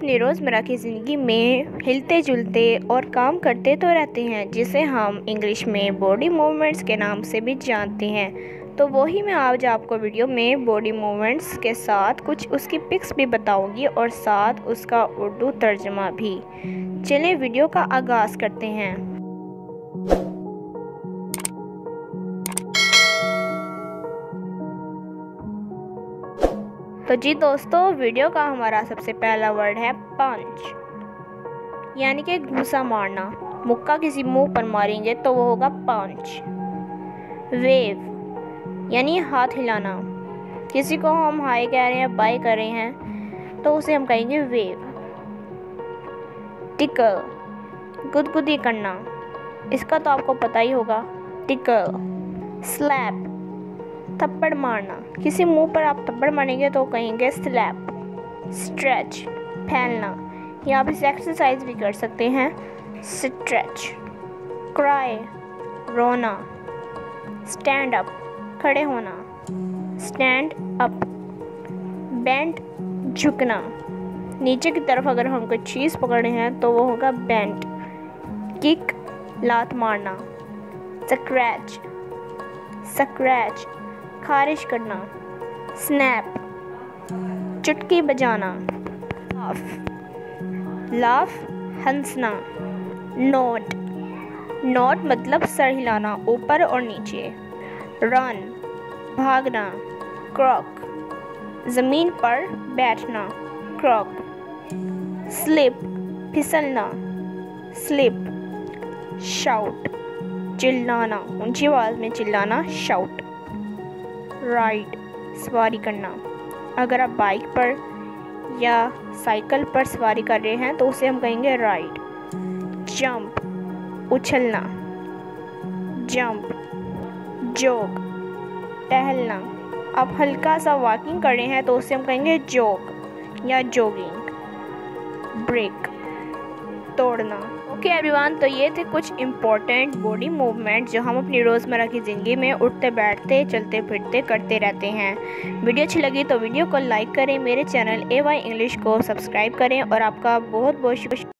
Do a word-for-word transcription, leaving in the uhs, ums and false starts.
अपनी रोज़मर्रा की ज़िंदगी में हिलते जुलते और काम करते तो रहते हैं, जिसे हम इंग्लिश में बॉडी मूवमेंट्स के नाम से भी जानते हैं। तो वही मैं आज आपको वीडियो में बॉडी मूवमेंट्स के साथ कुछ उसकी पिक्स भी बताऊंगी और साथ उसका उर्दू तर्जमा भी। चलिए वीडियो का आगाज़ करते हैं। तो जी दोस्तों, वीडियो का हमारा सबसे पहला वर्ड है पंच, यानी कि घूसा मारना। मुक्का किसी मुंह पर मारेंगे तो वो होगा पंच। वेव यानी हाथ हिलाना। किसी को हम हाय कह रहे हैं, बाय कर रहे हैं तो उसे हम कहेंगे वेव। टिकल गुदगुदी करना, इसका तो आपको पता ही होगा, टिकल। स्लैप थप्पड़ मारना, किसी मुंह पर आप थप्पड़ मारेंगे तो कहेंगे स्लैप। स्ट्रेच फैलना, यहाँ पे एक्सरसाइज भी कर सकते हैं, स्ट्रेच। क्राई रोना। स्टैंड अप खड़े होना, स्टैंड अप। बेंट झुकना, नीचे की तरफ अगर हम कोई चीज़ पकड़े हैं तो वो होगा बेंट। किक लात मारना। स्क्रैच स्क्रैच खारिश करना। स्नैप चुटकी बजाना। लाफ लाफ हंसना। नोट नोट मतलब सर हिलाना ऊपर और नीचे। रन भागना। क्रॉक ज़मीन पर बैठना, क्रॉक। स्लिप फिसलना, स्लिप। शाउट चिल्लाना, ऊंची आवाज़ में चिल्लाना, शाउट। राइड सवारी करना, अगर आप बाइक पर या साइकिल पर सवारी कर रहे हैं तो उसे हम कहेंगे राइड। Jump उछलना, jump. जोग टहलना, आप हल्का सा वॉकिंग कर रहे हैं तो उसे हम कहेंगे जोग या जोगिंग। ब्रेक तोड़ना। ओके एवरीवन, तो ये थे कुछ इम्पोर्टेंट बॉडी मूवमेंट जो हम अपनी रोज़मर्रा की ज़िंदगी में उठते बैठते चलते फिरते करते रहते हैं। वीडियो अच्छी लगी तो वीडियो को लाइक करें, मेरे चैनल ए वाई इंग्लिश को सब्सक्राइब करें और आपका बहुत बहुत शुक्रिया।